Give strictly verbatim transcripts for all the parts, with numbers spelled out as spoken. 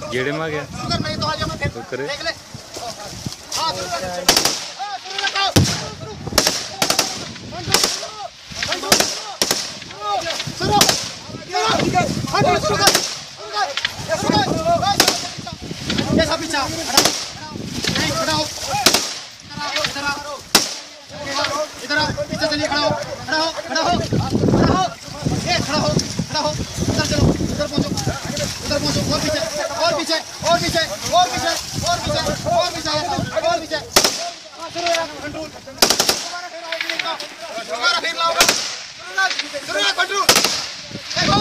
गेड़े में आ गया तो करे इधर आओ, पीछे चलिए, खड़ा हो, खड़ा हो, खड़ा हो, खड़ा हो, ये खड़ा हो, खड़ा हो, उधर चलो, उधर पहुंचो, उधर पहुंचो, और पीछे, और पीछे, और पीछे, और पीछे, और पीछे, और पीछे, और पीछे, शुरू यार, कंट्रोल, दोबारा फिर लाओ, शुरू यार, कंट्रोल, देखो,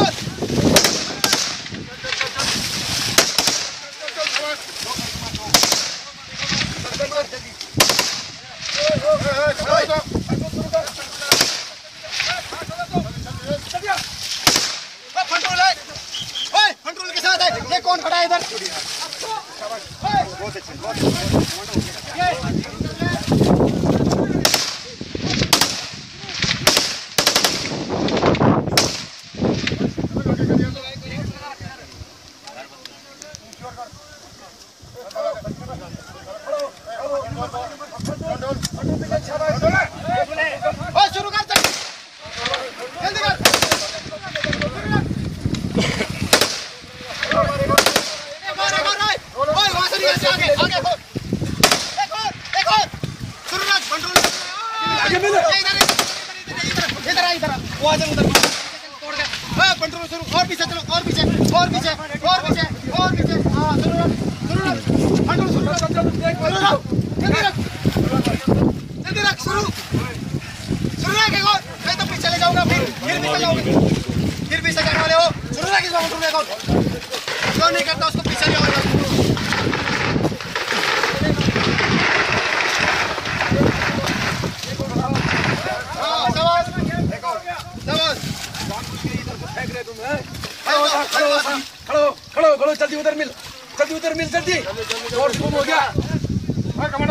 कंट्रोल के साथ है, ये कौन खड़ा है इधर? शुरू कर, जल्दी कर। कंट्रोल शुरू, और पीछे चलो, और पीछे, और पीछे, और पीछे, और पीछे, हाँ शुरू रख, शुरू रख, कंट्रोल शुरू रख, शुरू रख, जल्दी रख, जल्दी रख, शुरू, शुरू रख, एक और, मैं तो पीछे चले जाऊंगा, फिर फिर पीछे जाओगे, फिर पीछे जाने वाले हो, शुरू रख, इस बार कंट्रोल एक और, जो नहीं करता उसको पीछे ले आओगे। खड़ो खड़ो खड़ो जल्दी उधर मिल, जल्दी उधर मिल, जल्दी और गुम हो गया। हाँ कमांडो,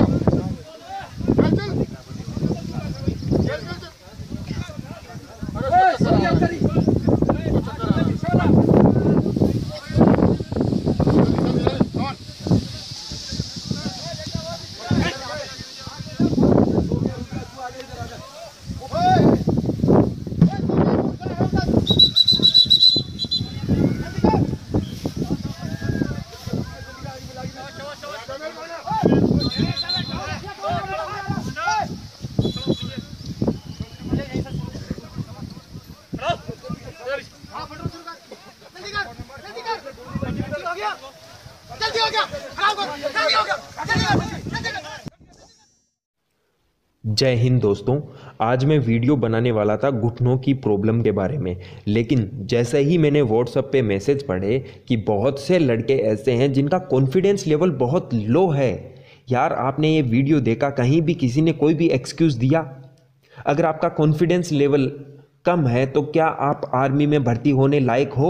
जय हिंद दोस्तों, आज मैं वीडियो बनाने वाला था घुटनों की प्रॉब्लम के बारे में, लेकिन जैसे ही मैंने व्हाट्सएप पे मैसेज पढ़े कि बहुत से लड़के ऐसे हैं जिनका कॉन्फिडेंस लेवल बहुत लो है। यार आपने ये वीडियो देखा, कहीं भी किसी ने कोई भी एक्सक्यूज़ दिया? अगर आपका कॉन्फिडेंस लेवल कम है तो क्या आप आर्मी में भर्ती होने लायक हो?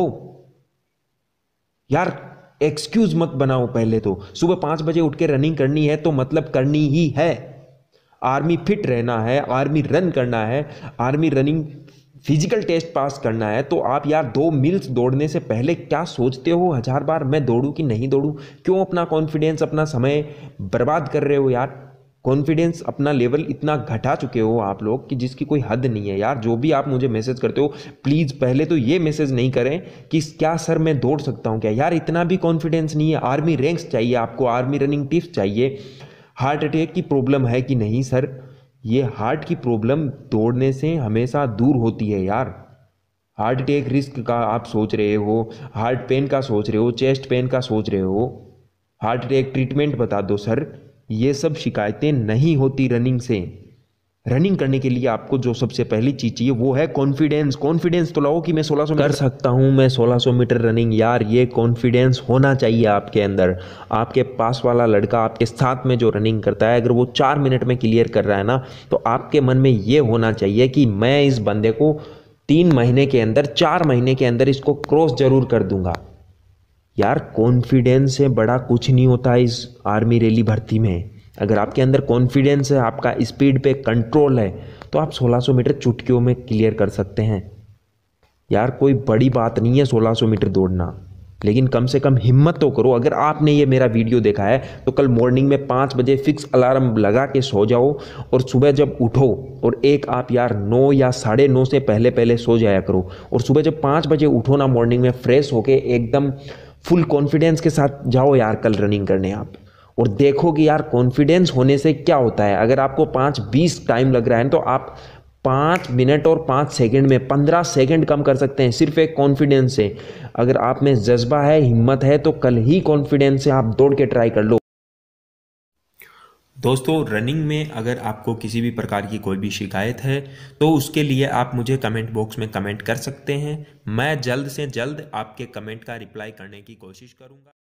यार एक्सक्यूज़ मत बनाओ। पहले तो सुबह पाँच बजे उठ के रनिंग करनी है तो मतलब करनी ही है। आर्मी फिट रहना है, आर्मी रन करना है, army running physical test pass करना है। तो आप यार दो मील्स दौड़ने से पहले क्या सोचते हो हजार बार, मैं दौड़ूं कि नहीं दौड़ूं? क्यों अपना कॉन्फिडेंस, अपना समय बर्बाद कर रहे हो यार? कॉन्फिडेंस अपना लेवल इतना घटा चुके हो आप लोग कि जिसकी कोई हद नहीं है यार। जो भी आप मुझे मैसेज करते हो प्लीज़ पहले तो ये मैसेज नहीं करें कि क्या सर मैं दौड़ सकता हूँ क्या। यार इतना भी कॉन्फिडेंस नहीं है। आर्मी रैंक्स चाहिए आपको, आर्मी रनिंग टिप्स चाहिए। हार्ट अटैक की प्रॉब्लम है कि नहीं सर? ये हार्ट की प्रॉब्लम दौड़ने से हमेशा दूर होती है यार। हार्ट अटैक रिस्क का आप सोच रहे हो, हार्ट पेन का सोच रहे हो, चेस्ट पेन का सोच रहे हो, हार्ट अटैक ट्रीटमेंट बता दो सर। ये सब शिकायतें नहीं होती रनिंग से। रनिंग करने के लिए आपको जो सबसे पहली चीज़ चाहिए वो है कॉन्फिडेंस। कॉन्फिडेंस तो लाओ कि मैं सोलह सौ कर सकता हूँ, मैं सोलह सौ मीटर रनिंग। यार ये कॉन्फिडेंस होना चाहिए आपके अंदर। आपके पास वाला लड़का आपके साथ में जो रनिंग करता है, अगर वो चार मिनट में क्लियर कर रहा है ना, तो आपके मन में ये होना चाहिए कि मैं इस बंदे को तीन महीने के अंदर, चार महीने के अंदर इसको क्रॉस जरूर कर दूंगा। यार कॉन्फिडेंस से बड़ा कुछ नहीं होता इस आर्मी रैली भर्ती में। अगर आपके अंदर कॉन्फिडेंस है, आपका स्पीड पे कंट्रोल है, तो आप सोलह सौ मीटर चुटकियों में क्लियर कर सकते हैं। यार कोई बड़ी बात नहीं है सोलह सौ मीटर दौड़ना। लेकिन कम से कम हिम्मत तो करो। अगर आपने ये मेरा वीडियो देखा है तो कल मॉर्निंग में पाँच बजे फिक्स अलार्म लगा के सो जाओ और सुबह जब उठो, और एक आप यार नौ या साढ़े नौ से पहले पहले सो जाया करो, और सुबह जब पाँच बजे उठो ना मॉर्निंग में, फ्रेश होके एकदम फुल कॉन्फिडेंस के साथ जाओ यार कल रनिंग करने आप, और देखो कि यार कॉन्फिडेंस होने से क्या होता है। अगर आपको पाँच बीस टाइम लग रहा है तो आप पाँच मिनट और पाँच सेकंड में पंद्रह सेकंड कम कर सकते हैं सिर्फ एक कॉन्फिडेंस से। अगर आप में जज्बा है, हिम्मत है, तो कल ही कॉन्फिडेंस से आप दौड़ के ट्राई कर लो। दोस्तों, रनिंग में अगर आपको किसी भी प्रकार की कोई भी शिकायत है तो उसके लिए आप मुझे कमेंट बॉक्स में कमेंट कर सकते हैं। मैं जल्द से जल्द आपके कमेंट का रिप्लाई करने की कोशिश करूंगा।